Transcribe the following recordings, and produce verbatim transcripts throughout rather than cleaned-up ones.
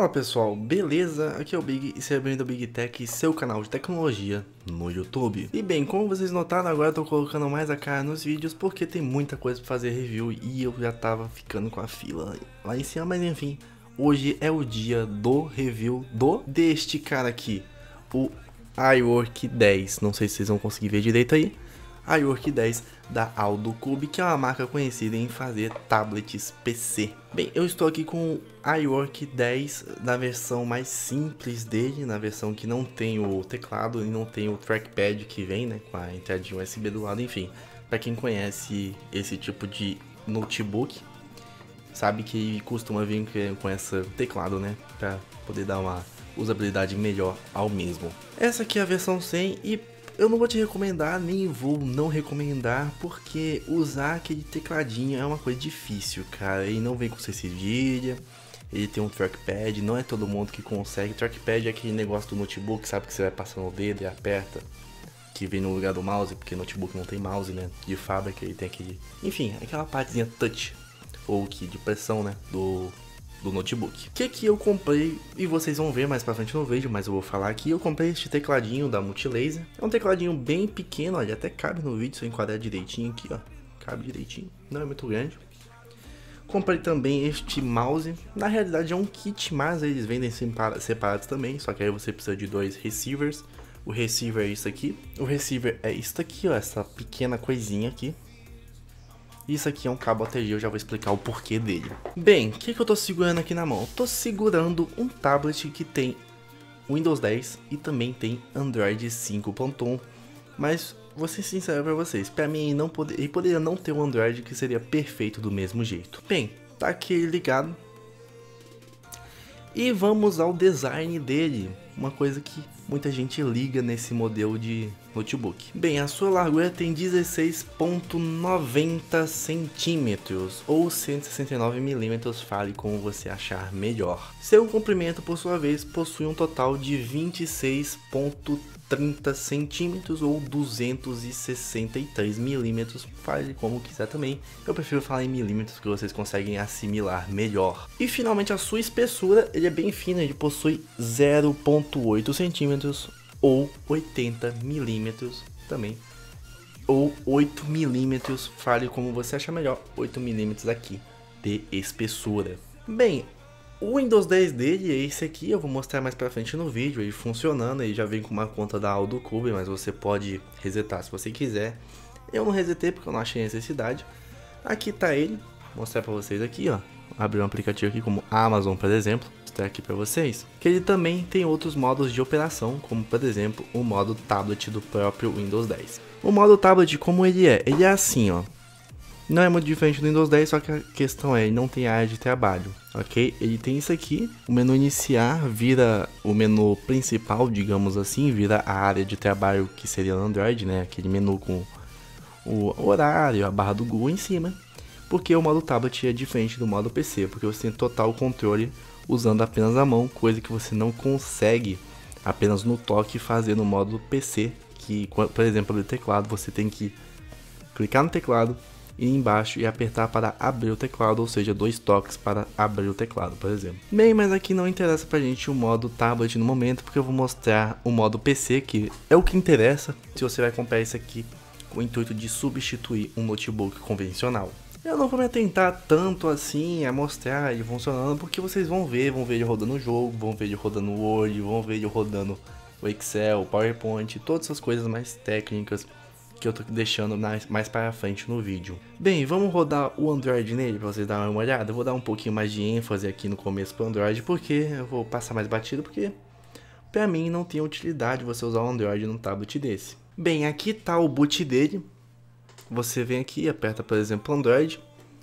Fala pessoal, beleza? Aqui é o Big e seja bem-vindo ao Big Tech, seu canal de tecnologia no YouTube. E bem, como vocês notaram, agora eu tô colocando mais a cara nos vídeos porque tem muita coisa pra fazer review e eu já tava ficando com a fila lá em cima, mas enfim, hoje é o dia do review do deste cara aqui, o iWork dez. Não sei se vocês vão conseguir ver direito aí. iWork dez da Aldo Cube, que é uma marca conhecida em fazer tablets P C. Bem, eu estou aqui com o iWork dez na versão mais simples dele, na versão que não tem o teclado e não tem o trackpad que vem, né, com a entradinha U S B do lado. Enfim, para quem conhece esse tipo de notebook, sabe que costuma vir com esse teclado, né, para poder dar uma usabilidade melhor ao mesmo. Essa aqui é a versão cem e eu não vou te recomendar, nem vou não recomendar, porque usar aquele tecladinho é uma coisa difícil, cara. Ele não vem com C cedilha, ele tem um trackpad, não é todo mundo que consegue. Trackpad é aquele negócio do notebook, sabe, que você vai passando o dedo e aperta, que vem no lugar do mouse, porque notebook não tem mouse, né, de fábrica, ele tem aquele... Enfim, aquela partezinha touch, ou que de pressão, né, do... do notebook. O que que eu comprei, e vocês vão ver mais pra frente no vídeo, mas eu vou falar aqui. Eu comprei este tecladinho da Multilaser. É um tecladinho bem pequeno, olha, até cabe no vídeo se eu enquadrar direitinho aqui, ó. Cabe direitinho, não é muito grande. Comprei também este mouse. Na realidade é um kit, mas eles vendem separados também, só que aí você precisa de dois receivers. O receiver é isso aqui. O receiver é isso aqui, ó, essa pequena coisinha aqui. Isso aqui é um cabo A T G, eu já vou explicar o porquê dele. Bem, o que, que eu tô segurando aqui na mão? Eu tô segurando um tablet que tem Windows dez e também tem Android cinco ponto um. Mas vou ser sincero pra vocês, pra mim ele, não poder, ele poderia não ter um Android que seria perfeito do mesmo jeito. Bem, tá aqui ligado. E vamos ao design dele, uma coisa que muita gente liga nesse modelo de notebook. Bem, a sua largura tem dezesseis ponto noventa centímetros ou cento e sessenta e nove milímetros, fale como você achar melhor. Seu comprimento, por sua vez, possui um total de vinte e seis ponto trinta centímetros ou duzentos e sessenta e três milímetros, fale como quiser também. Eu prefiro falar em milímetros que vocês conseguem assimilar melhor. E finalmente a sua espessura, ele é bem fino, ele possui zero ponto oito centímetros ou oitenta milímetros também, ou oito milímetros, fale como você achar melhor, oito milímetros aqui de espessura. Bem, o Windows dez dele é esse aqui, eu vou mostrar mais pra frente no vídeo, ele funcionando, ele já vem com uma conta da Aldo Cube, mas você pode resetar se você quiser. Eu não resetei porque eu não achei necessidade. Aqui tá ele, vou mostrar pra vocês aqui, ó, abrir um aplicativo aqui como Amazon, por exemplo, mostrar aqui pra vocês, que ele também tem outros modos de operação, como por exemplo o modo tablet do próprio Windows dez. O modo tablet, como ele é? Ele é assim, ó. Não é muito diferente do Windows dez, só que a questão é, ele não tem área de trabalho, ok? Ele tem isso aqui, o menu iniciar vira o menu principal, digamos assim, vira a área de trabalho que seria no Android, né? Aquele menu com o horário, a barra do Google em cima, porque o modo tablet é diferente do modo P C, porque você tem total controle usando apenas a mão, coisa que você não consegue apenas no toque fazer no modo P C, que, por exemplo, no teclado você tem que clicar no teclado, ir embaixo e apertar para abrir o teclado, ou seja, dois toques para abrir o teclado, por exemplo. Bem, mas aqui não interessa pra gente o modo tablet no momento, porque eu vou mostrar o modo P C, que é o que interessa se você vai comprar isso aqui com o intuito de substituir um notebook convencional. Eu não vou me atentar tanto assim a mostrar ele funcionando, porque vocês vão ver, vão ver ele rodando o jogo, vão ver ele rodando o Word, vão ver ele rodando o Excel, o PowerPoint, todas essas coisas mais técnicas que eu tô deixando mais, mais para frente no vídeo. Bem, vamos rodar o Android nele para vocês darem uma olhada. Eu vou dar um pouquinho mais de ênfase aqui no começo pro Android, porque eu vou passar mais batido, porque para mim não tem utilidade você usar o Android num tablet desse. Bem, aqui tá o boot dele. Você vem aqui, aperta por exemplo Android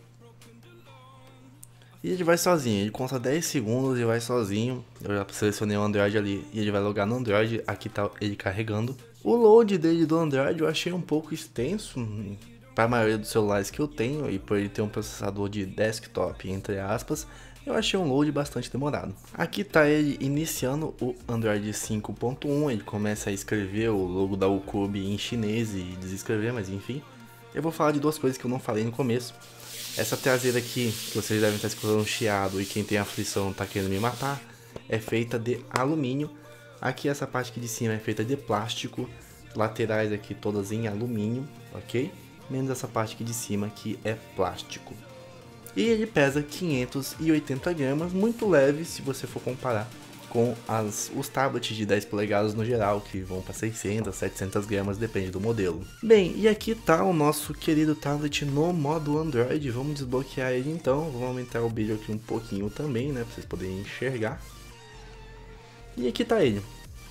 e ele vai sozinho, ele conta dez segundos e vai sozinho. Eu já selecionei o Android ali e ele vai logar no Android, aqui tá ele carregando. O load dele do Android eu achei um pouco extenso para a maioria dos celulares que eu tenho, e por ele ter um processador de desktop, entre aspas, eu achei um load bastante demorado. Aqui tá ele iniciando o Android cinco ponto um, ele começa a escrever o logo da Aldo Cube em chinês e desescrever, mas enfim. Eu vou falar de duas coisas que eu não falei no começo. Essa traseira aqui, que vocês devem estar escutando um chiado e quem tem aflição tá querendo me matar. é feita de alumínio. Aqui essa parte aqui de cima é feita de plástico, laterais aqui todas em alumínio, ok? Menos essa parte aqui de cima que é plástico. E ele pesa quinhentos e oitenta gramas, muito leve se você for comparar com as, os tablets de dez polegadas no geral, que vão para seiscentas, setecentas gramas, depende do modelo. Bem, e aqui tá o nosso querido tablet no modo Android. Vamos desbloquear ele então, vamos aumentar o brilho aqui um pouquinho também, né, para vocês poderem enxergar. E aqui tá ele.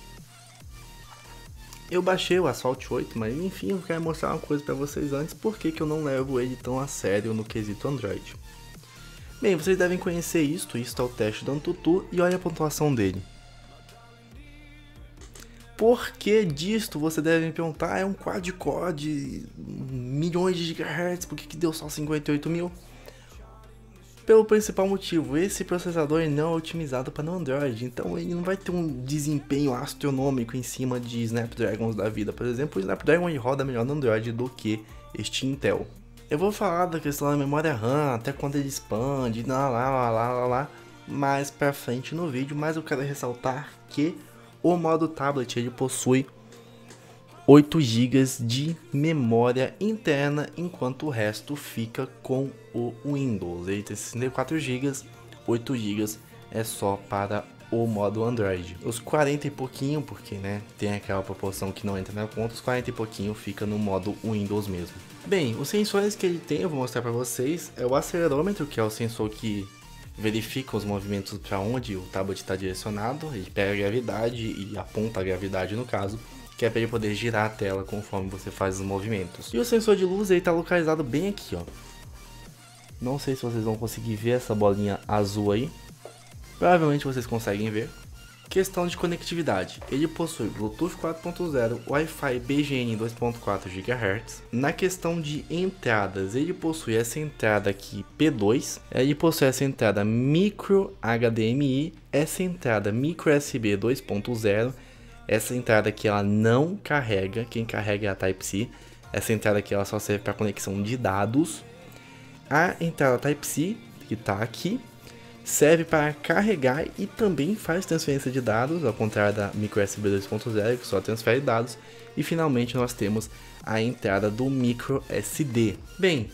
Eu baixei o Asphalt oito, mas enfim, eu quero mostrar uma coisa para vocês antes, porque que eu não levo ele tão a sério no quesito Android. Bem, vocês devem conhecer isto, isto é o teste do AnTuTu, e olha a pontuação dele. Por que disto? Você deve me perguntar, é um quad-core de milhões de gigahertz, por que que deu só cinquenta e oito mil? Pelo principal motivo, esse processador não é otimizado para o Android, então ele não vai ter um desempenho astronômico em cima de Snapdragons da vida. Por exemplo, o Snapdragon ele roda melhor no Android do que este Intel. Eu vou falar da questão da memória RAM, até quando ele expande, lá, lá, lá, lá, lá, lá, mais pra frente no vídeo, mas eu quero ressaltar que o modo tablet ele possui oito gigas de memória interna, enquanto o resto fica com o Windows. Ele tem sessenta e quatro gigas, oito gigas é só para o modo Android. Os quarenta e pouquinho, porque né, tem aquela proporção que não entra na conta, os quarenta e pouquinho fica no modo Windows mesmo. Bem, os sensores que ele tem, eu vou mostrar para vocês, é o acelerômetro, que é o sensor que verifica os movimentos para onde o tablet está direcionado, ele pega a gravidade e aponta a gravidade no caso, que é para ele poder girar a tela conforme você faz os movimentos. E o sensor de luz ele está localizado bem aqui, ó. Não sei se vocês vão conseguir ver essa bolinha azul aí. Provavelmente vocês conseguem ver. Questão de conectividade. Ele possui Bluetooth quatro ponto zero, Wi-Fi B G N dois ponto quatro gigahertz. Na questão de entradas, ele possui essa entrada aqui P dois. Ele possui essa entrada micro H D M I, essa entrada micro U S B dois ponto zero. Essa entrada aqui ela não carrega, quem carrega é a Type-C. Essa entrada aqui ela só serve para conexão de dados. A entrada Type-C, que está aqui, serve para carregar e também faz transferência de dados, ao contrário da micro U S B dois ponto zero, que só transfere dados. E finalmente nós temos a entrada do micro S D. Bem,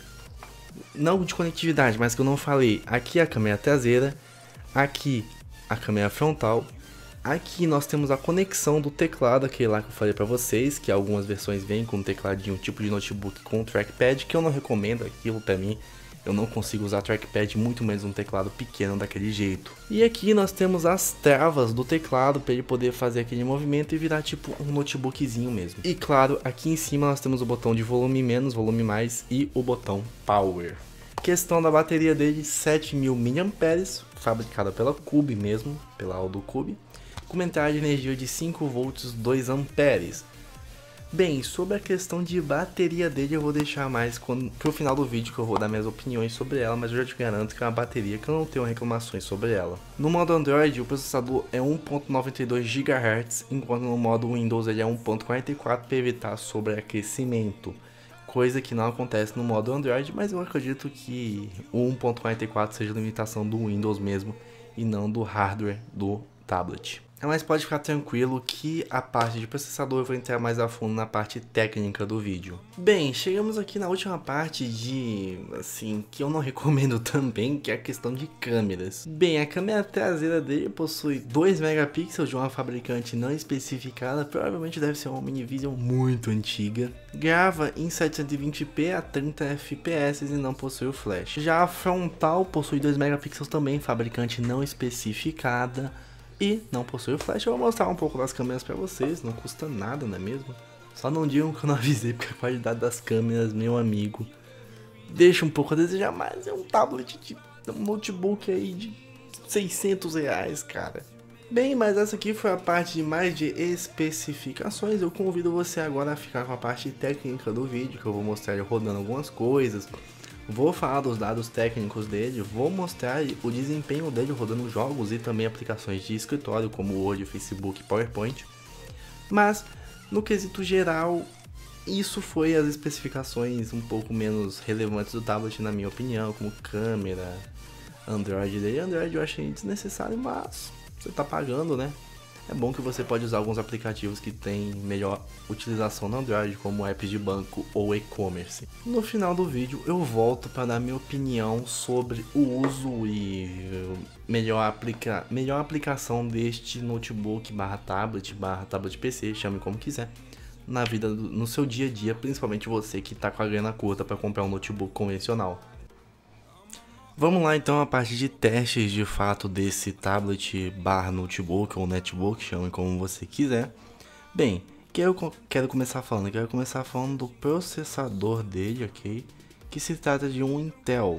não de conectividade, mas que eu não falei, aqui a câmera traseira, aqui a câmera frontal. Aqui nós temos a conexão do teclado, aquele lá que eu falei para vocês, que algumas versões vêm com um tecladinho tipo de notebook com trackpad, que eu não recomendo aquilo para mim. Eu não consigo usar trackpad, muito menos um teclado pequeno daquele jeito. E aqui nós temos as travas do teclado para ele poder fazer aquele movimento e virar tipo um notebookzinho mesmo. E claro, aqui em cima nós temos o botão de volume menos, volume mais e o botão power. Questão da bateria dele, sete mil miliampères-hora, fabricada pela Cube mesmo, pela Aldo Cube. Com uma entrada de energia de cinco volts, dois amperes. Bem, sobre a questão de bateria dele eu vou deixar mais quando, pro final do vídeo, que eu vou dar minhas opiniões sobre ela, mas eu já te garanto que é uma bateria que eu não tenho reclamações sobre ela. No modo Android o processador é um ponto noventa e dois gigahertz, enquanto no modo Windows ele é um ponto quarenta e quatro para evitar sobreaquecimento. Coisa que não acontece no modo Android, mas eu acredito que o um ponto quarenta e quatro seja limitação do Windows mesmo e não do hardware do tablet. Mas pode ficar tranquilo que a parte de processador eu vou entrar mais a fundo na parte técnica do vídeo. Bem, chegamos aqui na última parte de, assim, que eu não recomendo também, que é a questão de câmeras. Bem, a câmera traseira dele possui dois megapixels de uma fabricante não especificada, provavelmente deve ser uma Minivision muito antiga. Grava em setecentos e vinte p a trinta F P S e não possui o flash. Já a frontal possui dois megapixels também, fabricante não especificada. E não possui o flash. Eu vou mostrar um pouco das câmeras para vocês, não custa nada, não é mesmo? Só não digam que eu não avisei, porque a qualidade das câmeras, meu amigo, deixa um pouco a desejar, mas é um tablet de um notebook aí de seiscentos reais, cara. Bem, mas essa aqui foi a parte de mais de especificações. Eu convido você agora a ficar com a parte técnica do vídeo, que eu vou mostrar ele rodando algumas coisas. Vou falar dos dados técnicos dele, vou mostrar o desempenho dele rodando jogos e também aplicações de escritório como Word, Facebook e PowerPoint. Mas, no quesito geral, isso foi as especificações um pouco menos relevantes do tablet na minha opinião, como câmera, Android dele. Android eu achei desnecessário, mas você está pagando, né? É bom que você pode usar alguns aplicativos que têm melhor utilização no Android, como apps de banco ou e-commerce. No final do vídeo eu volto para dar minha opinião sobre o uso e melhor, aplica... melhor aplicação deste notebook barra tablet, barra tablet P C, chame como quiser, na vida, no seu dia a dia, principalmente você que está com a grana curta para comprar um notebook convencional. Vamos lá então a parte de testes de fato desse tablet barra notebook ou netbook, chame como você quiser. Bem, que eu quero começar falando, quero começar falando do processador dele, ok? Que se trata de um Intel.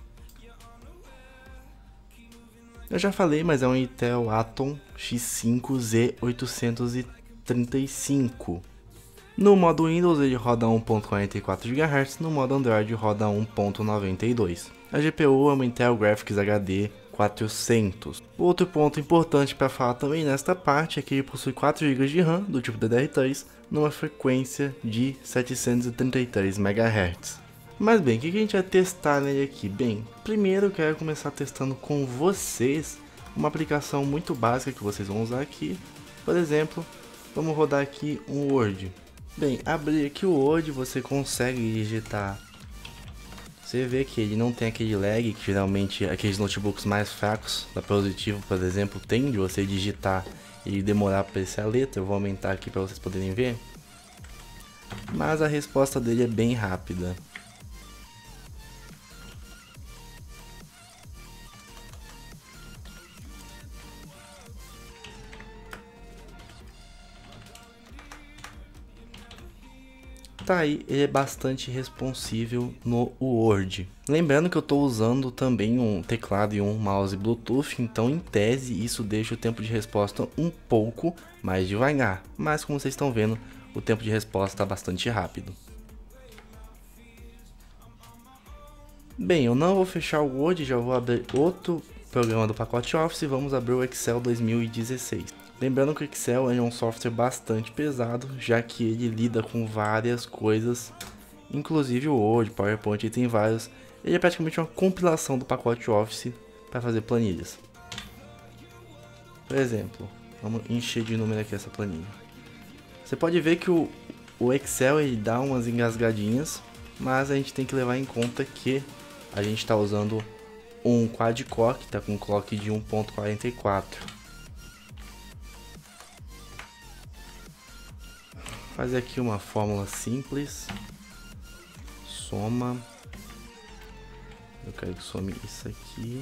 Eu já falei, mas é um Intel Atom X cinco Z oitocentos e trinta e cinco. No modo Windows ele roda um ponto quarenta e quatro gigahertz, no modo Android roda um ponto noventa e dois. A G P U é uma Intel Graphics H D quatrocentos. Outro ponto importante para falar também nesta parte é que ele possui quatro gigas de RAM do tipo D D R três numa frequência de setecentos e trinta e três megahertz. Mas bem, o que a gente vai testar nele aqui? Bem, primeiro eu quero começar testando com vocês uma aplicação muito básica que vocês vão usar aqui. Por exemplo, vamos rodar aqui um Word. Bem, abrir aqui o Word, você consegue digitar. Você vê que ele não tem aquele lag que geralmente aqueles notebooks mais fracos da Positivo, por exemplo, tem de você digitar e demorar para aparecer a letra. Eu vou aumentar aqui para vocês poderem ver. Mas a resposta dele é bem rápida. Tá aí, ele é bastante responsível no Word. Lembrando que eu estou usando também um teclado e um mouse Bluetooth, então em tese isso deixa o tempo de resposta um pouco mais devagar. Mas como vocês estão vendo, o tempo de resposta está bastante rápido. Bem, eu não vou fechar o Word, já vou abrir outro programa do pacote Office e vamos abrir o Excel dois mil e dezesseis. Lembrando que o Excel é um software bastante pesado, já que ele lida com várias coisas, inclusive o Word, PowerPoint, e tem vários. Ele é praticamente uma compilação do pacote Office para fazer planilhas. Por exemplo, vamos encher de número aqui essa planilha. Você pode ver que o, o Excel ele dá umas engasgadinhas, mas a gente tem que levar em conta que a gente está usando um quad-core, que está com um clock de um ponto quarenta e quatro. Fazer aqui uma fórmula simples. Soma. Eu quero que some isso aqui.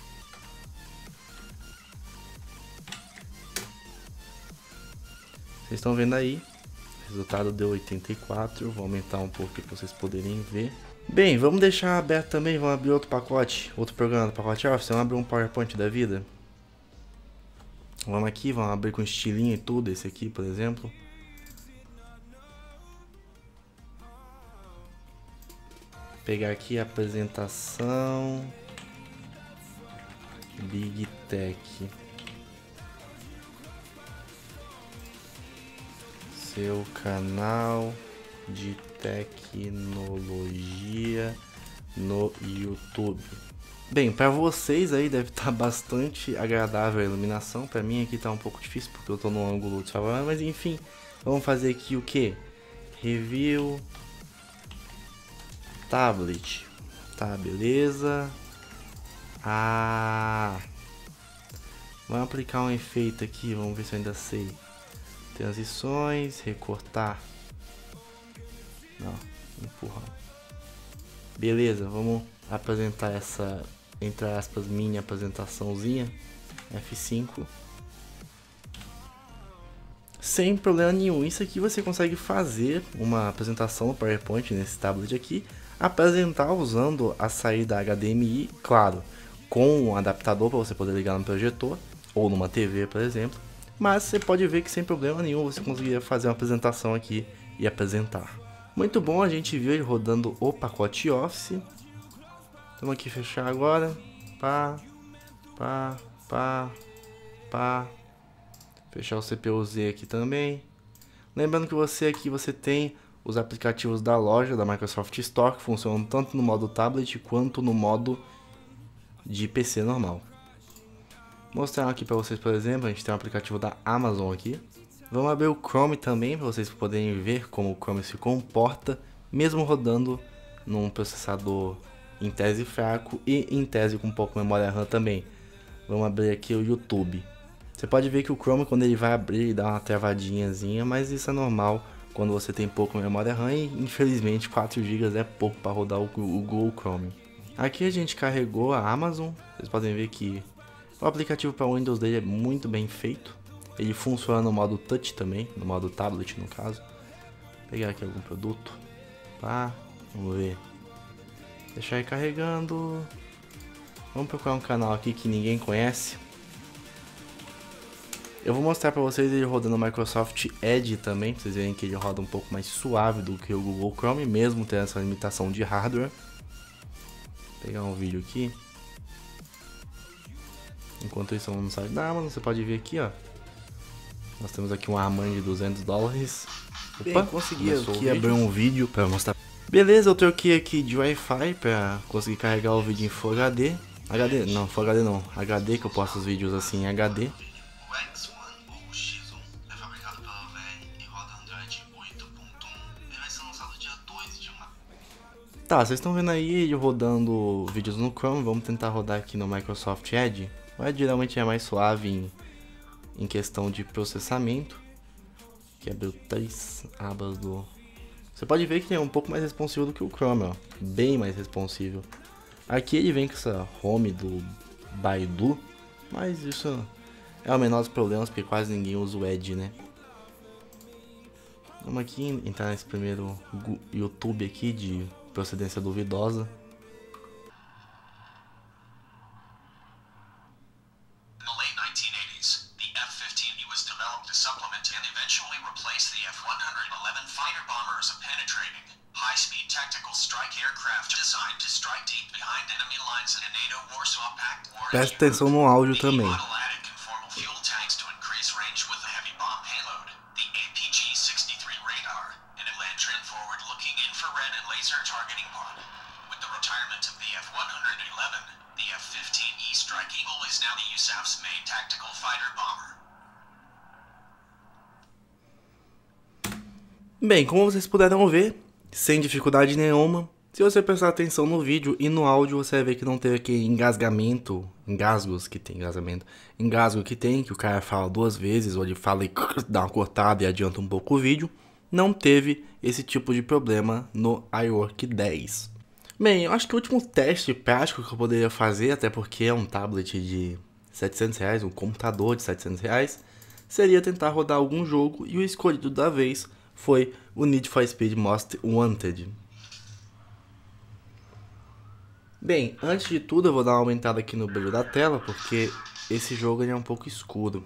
Vocês estão vendo aí? O resultado deu oitenta e quatro. Vou aumentar um pouco para vocês poderem ver. Bem, vamos deixar aberto também. Vamos abrir outro pacote. Outro programa do pacote Office. Vamos abrir um PowerPoint da vida. Vamos aqui, vamos abrir com estilinho e tudo. Esse aqui, por exemplo. Pegar aqui a apresentação Big Tech, seu canal de tecnologia no YouTube. Bem, para vocês aí deve estar bastante agradável a iluminação. Para mim aqui tá um pouco difícil porque eu tô no ângulo desfavorável, mas enfim, vamos fazer aqui o que? Review tablet. Tá, beleza. Ah, vamos aplicar um efeito aqui, vamos ver se eu ainda sei. Transições, recortar. Não, empurrar. Beleza, vamos apresentar essa, entre aspas, minha apresentaçãozinha. F cinco. Sem problema nenhum. Isso aqui você consegue fazer uma apresentação no PowerPoint nesse tablet aqui. Apresentar usando a saída H D M I, claro, com um adaptador para você poder ligar no projetor ou numa T V, por exemplo. Mas você pode ver que sem problema nenhum você conseguiria fazer uma apresentação aqui e apresentar. Muito bom, a gente viu ele rodando o pacote Office. Vamos aqui fechar agora. Pá, pá, pá, pá. Fechar o C P U Z aqui também. Lembrando que você aqui você tem os aplicativos da loja da Microsoft Store que funcionam tanto no modo tablet quanto no modo de P C normal. Mostrar aqui para vocês, por exemplo, a gente tem um aplicativo da Amazon aqui. Vamos abrir o Chrome também para vocês poderem ver como o Chrome se comporta, mesmo rodando num processador em tese fraco e em tese com pouco memória RAM também. Vamos abrir aqui o YouTube. Você pode ver que o Chrome, quando ele vai abrir, ele dá uma travadinhazinha, mas isso é normal quando você tem pouco memória RAM e infelizmente quatro gigas é pouco para rodar o, o Google Chrome. Aqui a gente carregou a Amazon, vocês podem ver que o aplicativo para Windows dele é muito bem feito. Ele funciona no modo touch também, no modo tablet no caso. Vou pegar aqui algum produto. Pá, vamos ver. Deixar ele carregando. Vamos procurar um canal aqui que ninguém conhece. Eu vou mostrar para vocês ele rodando o Microsoft Edge também, pra vocês verem que ele roda um pouco mais suave do que o Google Chrome, mesmo tendo essa limitação de hardware. Vou pegar um vídeo aqui. Enquanto isso, vamos no site da Amazon, você pode ver aqui, ó. Nós temos aqui um Armand de duzentos dólares. Opa, Bem, consegui aqui abrir um vídeo para mostrar. Beleza, eu troquei aqui de Wi-Fi para conseguir carregar o vídeo em Full H D. H D, não, Full H D não. H D, que eu posto os vídeos assim em H D. O X um ou X um é fabricado pela V E e roda Android oito ponto um. Ele vai ser lançado dia dois de março. Tá, vocês estão vendo aí ele rodando vídeos no Chrome. Vamos tentar rodar aqui no Microsoft Edge. O Edge geralmente é mais suave em, em questão de processamento. Aqui abriu três abas do... Você pode ver que ele é um pouco mais responsivo do que o Chrome, ó. Bem mais responsivo. Aqui ele vem com essa home do Baidu, mas isso é o menor dos problemas, porque quase ninguém usa o Edge, né? Vamos aqui entrar nesse primeiro YouTube aqui de procedência duvidosa. Preste atenção no áudio também. Bem, como vocês puderam ver, sem dificuldade nenhuma, se você prestar atenção no vídeo e no áudio, você vai ver que não teve aquele engasgamento, engasgos que tem, engasgamento, engasgo que tem, que o cara fala duas vezes, ou ele fala e dá uma cortada e adianta um pouco o vídeo. Não teve esse tipo de problema no iWork dez. Bem, eu acho que o último teste prático que eu poderia fazer, até porque é um tablet de setecentos reais, um computador de setecentos reais, seria tentar rodar algum jogo, e o escolhido da vez foi o Need for Speed Most Wanted. Bem, antes de tudo eu vou dar uma aumentada aqui no brilho da tela, porque esse jogo ele é um pouco escuro.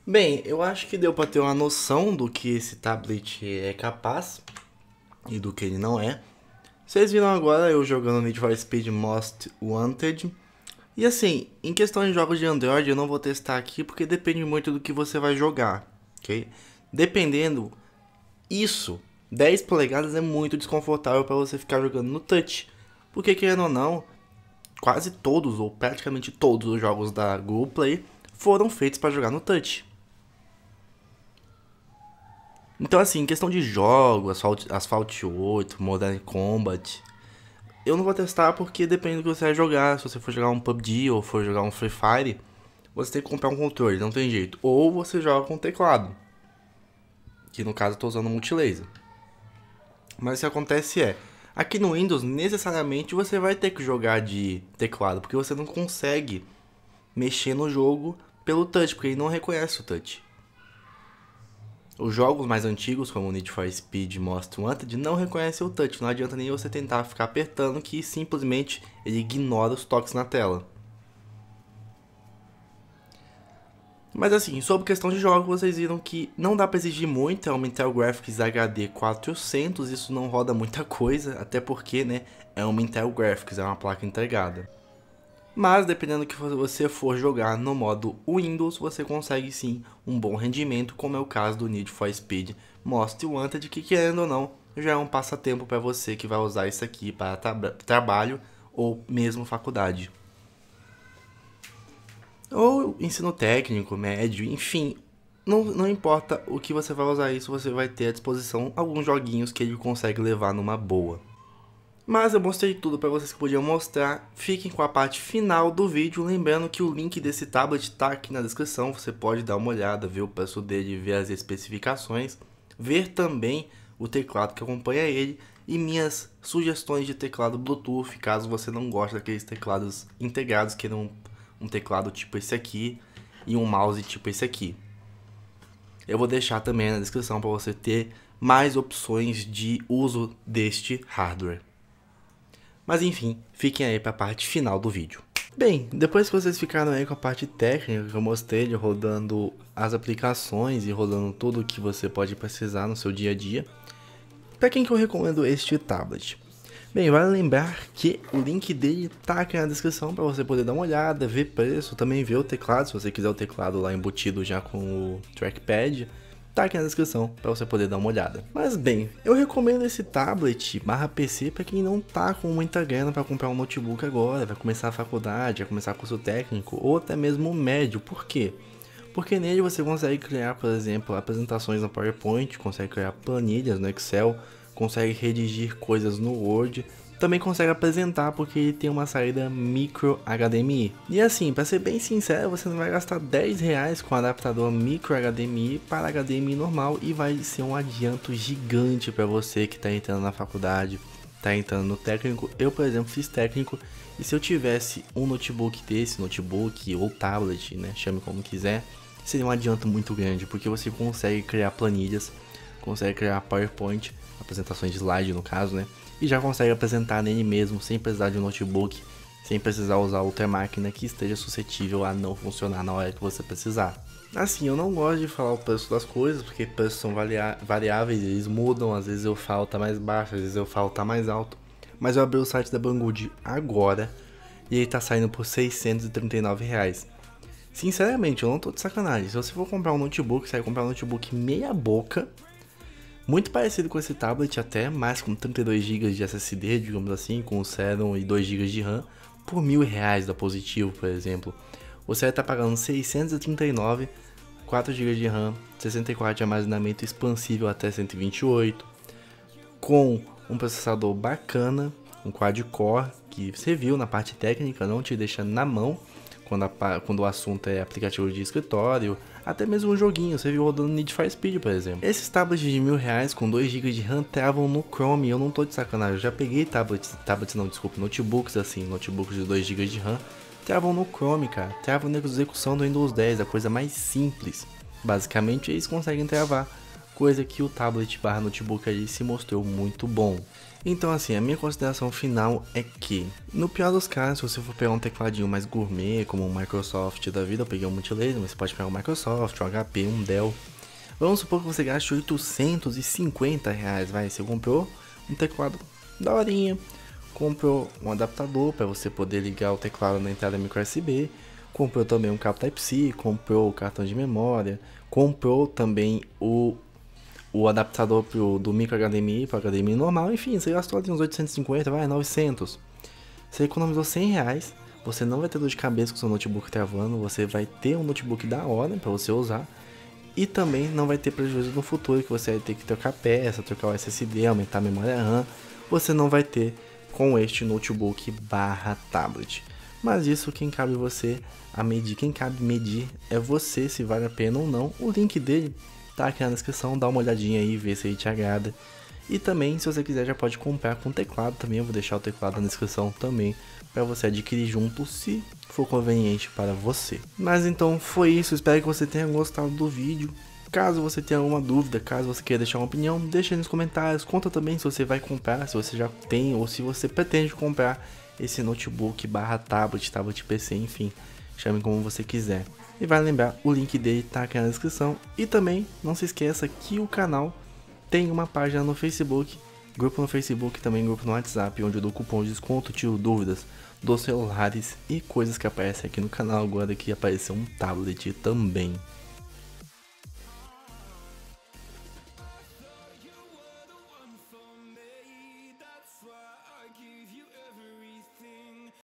Bem, eu acho que deu para ter uma noção do que esse tablet é capaz e do que ele não é. Vocês viram agora eu jogando Need for Speed Most Wanted. E assim, em questão de jogos de Android eu não vou testar aqui porque depende muito do que você vai jogar, ok? Dependendo, isso, dez polegadas é muito desconfortável para você ficar jogando no touch. Porque querendo ou não, quase todos ou praticamente todos os jogos da Google Play foram feitos para jogar no touch. Então assim, em questão de jogo, Asphalt, Asphalt oito, Modern Combat, eu não vou testar porque depende do que você vai jogar. Se você for jogar um P U B G ou for jogar um Free Fire, você tem que comprar um controle, não tem jeito. Ou você joga com teclado, que no caso eu tô usando um multilaser. Mas o que acontece é, aqui no Windows necessariamente você vai ter que jogar de teclado, porque você não consegue mexer no jogo pelo touch, porque ele não reconhece o touch. Os jogos mais antigos, como o Need for Speed Most Wanted, não reconhecem o touch. Não adianta nem você tentar ficar apertando, que simplesmente ele ignora os toques na tela. Mas assim, sobre questão de jogos, vocês viram que não dá para exigir muito. É uma Intel Graphics H D quatrocentos, isso não roda muita coisa, até porque, né, é uma Intel Graphics, é uma placa integrada. Mas dependendo do que você for jogar no modo Windows, você consegue sim um bom rendimento, como é o caso do Need for Speed Most Wanted, que querendo ou não, já é um passatempo para você que vai usar isso aqui para tra trabalho ou mesmo faculdade. Ou ensino técnico, médio, enfim, não, não importa o que você vai usar isso, você vai ter à disposição alguns joguinhos que ele consegue levar numa boa. Mas eu mostrei tudo para vocês que podiam mostrar. Fiquem com a parte final do vídeo, lembrando que o link desse tablet está aqui na descrição. Você pode dar uma olhada, ver o preço dele, ver as especificações, ver também o teclado que acompanha ele e minhas sugestões de teclado Bluetooth, caso você não goste daqueles teclados integrados, que não um teclado tipo esse aqui e um mouse tipo esse aqui. Eu vou deixar também na descrição para você ter mais opções de uso deste hardware. Mas enfim, fiquem aí para a parte final do vídeo. Bem, depois que vocês ficaram aí com a parte técnica que eu mostrei, rodando as aplicações e rodando tudo o que você pode precisar no seu dia a dia, para quem que eu recomendo este tablet? Bem, vale lembrar que o link dele tá aqui na descrição para você poder dar uma olhada, ver preço, também ver o teclado, se você quiser o teclado lá embutido já com o trackpad, tá aqui na descrição para você poder dar uma olhada. Mas bem, eu recomendo esse tablet barra P C para quem não tá com muita grana para comprar um notebook agora, vai começar a faculdade, vai começar curso técnico ou até mesmo médio. Por quê? Porque nele você consegue criar, por exemplo, apresentações no PowerPoint, consegue criar planilhas no Excel, consegue redigir coisas no Word, também consegue apresentar porque ele tem uma saída micro H D M I. E assim, para ser bem sincero, você não vai gastar dez reais com adaptador micro H D M I para H D M I normal e vai ser um adianto gigante para você que está entrando na faculdade, está entrando no técnico. Eu, por exemplo, fiz técnico e se eu tivesse um notebook desse, notebook ou tablet, né, chame como quiser, seria um adianto muito grande porque você consegue criar planilhas, consegue criar PowerPoint, apresentações de slide no caso, né? E já consegue apresentar nele mesmo, sem precisar de um notebook, sem precisar usar outra máquina que esteja suscetível a não funcionar na hora que você precisar. Assim, eu não gosto de falar o preço das coisas, porque preços são variáveis, eles mudam, às vezes eu falo tá mais baixo, às vezes eu falo tá mais alto. Mas eu abri o site da Banggood agora e ele tá saindo por seiscentos e trinta e nove reais. Sinceramente, eu não tô de sacanagem, se você for comprar um notebook, você vai comprar um notebook meia boca, muito parecido com esse tablet até, mas com trinta e dois gigas de S S D, digamos assim, com o Celeron e dois gigas de RAM, por mil reais da Positivo, por exemplo. Você vai estar pagando seiscentos e trinta e nove reais, quatro gigas de RAM, sessenta e quatro de armazenamento expansível até cento e vinte e oito, com um processador bacana, um quad-core, que você viu na parte técnica, não te deixa na mão, quando, a, quando o assunto é aplicativo de escritório, até mesmo um joguinho, você viu rodando Need for Speed, por exemplo. Esses tablets de mil reais com dois gigas de RAM travam no Chrome, eu não tô de sacanagem, eu já peguei tablets, tablets não, desculpa, notebooks assim, notebooks de dois gigas de RAM, travam no Chrome, cara, travam na execução do Windows dez, a coisa mais simples. Basicamente eles conseguem travar coisa que o tablet barra notebook aí se mostrou muito bom. Então assim, a minha consideração final é que, no pior dos casos, se você for pegar um tecladinho mais gourmet, como um Microsoft da vida, eu peguei um Multilaser, mas você pode pegar um Microsoft, um H P, um Dell. Vamos supor que você gaste oitocentos e cinquenta reais, vai, você comprou um teclado daorinha, comprou um adaptador para você poder ligar o teclado na entrada micro U S B, comprou também um cabo Type-C, comprou o cartão de memória, comprou também o, o adaptador pro, do micro H D M I para H D M I normal, enfim, você gastou ali uns oitocentos e cinquenta, vai, novecentos. Você economizou cem reais, você não vai ter dor de cabeça com o seu notebook travando, você vai ter um notebook da hora para você usar. E também não vai ter prejuízo no futuro, que você vai ter que trocar peça, trocar o S S D, aumentar a memória RAM. Você não vai ter com este notebook barra tablet. Mas isso quem cabe você a medir, quem cabe medir é você se vale a pena ou não. O link dele tá aqui na descrição, dá uma olhadinha aí, vê se ele te agrada. E também, se você quiser, já pode comprar com teclado também, eu vou deixar o teclado na descrição também, para você adquirir junto, se for conveniente para você. Mas então foi isso, espero que você tenha gostado do vídeo. Caso você tenha alguma dúvida, caso você queira deixar uma opinião, deixa aí nos comentários. Conta também se você vai comprar, se você já tem ou se você pretende comprar esse notebook barra tablet, tablet P C, enfim, chame como você quiser. E vai lembrar, o link dele tá aqui na descrição. E também não se esqueça que o canal tem uma página no Facebook, grupo no Facebook, também grupo no WhatsApp, onde eu dou cupom de desconto, tiro dúvidas dos celulares e coisas que aparecem aqui no canal. Agora que apareceu um tablet também.